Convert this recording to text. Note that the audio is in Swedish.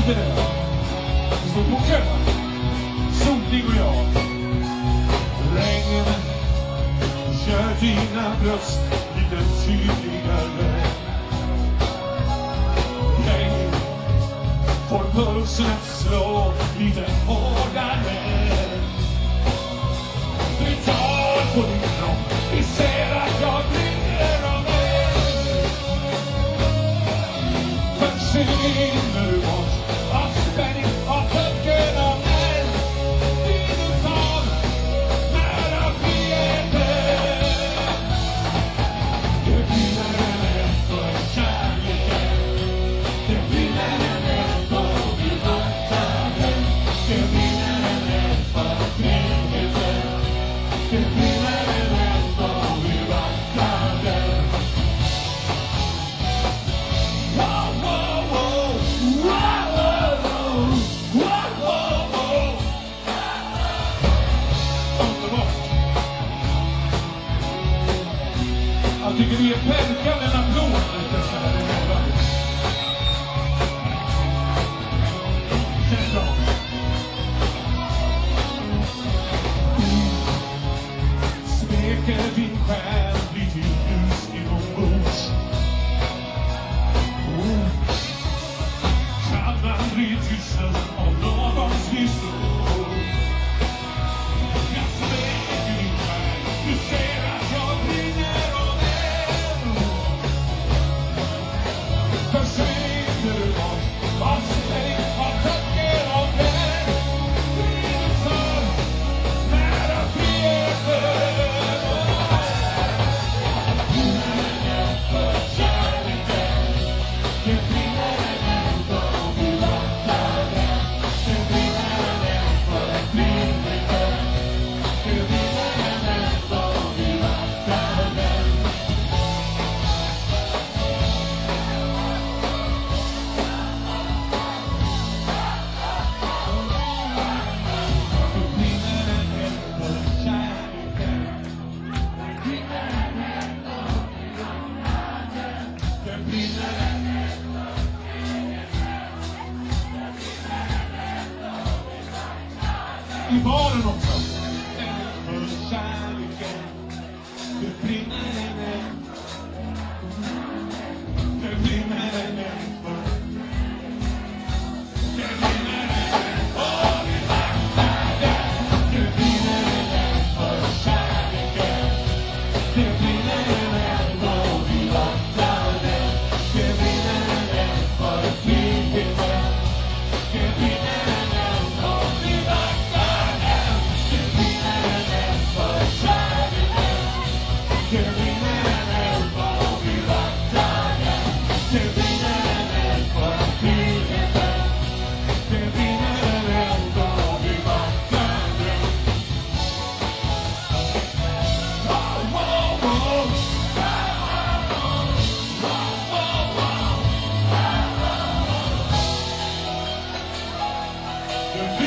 sitter där. Vi står på kvällen. Solig och jag. Regn kör dina bröst lite tydligare. Regn får pulsen att slå lite hårdare. Vi tar på din kropp, vi ser att jag brinner av dig. Försvinner du bort av spänning, av pucken av mig. Vill du ta nära friheten? Det brinner en eld för kärleken. Det brinner en eld för vi vattnade. Det brinner en eld för friheten. Det brinner en eld för vi vattnade. Wow, wow, wow. Wow, wow, wow. Wow, wow, wow. Underbart. Jag tycker vi är pälkar en applåd. Känns bra. Smeker din själ blir till ljus inombords. Kan aldrig tystnas av någons visdom. Jag smeker din själ, du ser att jag brinner av eld. Försvinner du bort av spänning, av pucken av dig. Blir du för nära friheten? I baren också. För kärleken. Det brinner en eld. Det brinner en eld för. Det brinner en eld för vi vattnade. Det brinner en eld för kärleken. Det brinner en eld för vi vattnade. Det brinner en eld för friheten. Det brinner en eld för vi vattnade. Det brinner en eld för kärleken. Det brinner en eld för vi vattnade. Det brinner en eld för friheten. Det brinner en eld för vi vattnade. Wow, wow, wow. Wow, wow, wow. Det